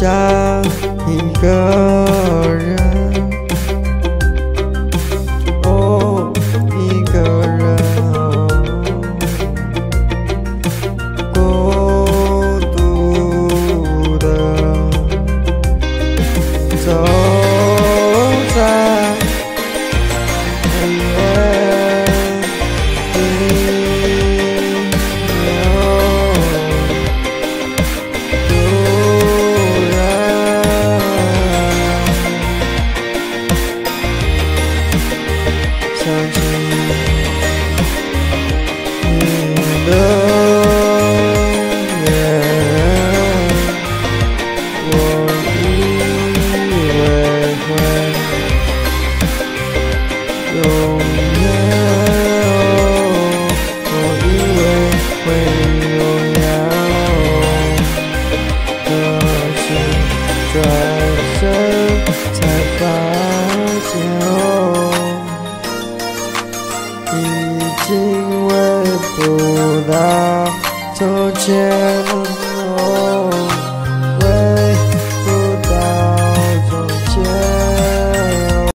下一个人，哦，一个人，孤独的走在黑夜里面。想起你的脸，我以为会永远，我以为会永远，可是转身才发现已经微不到从前。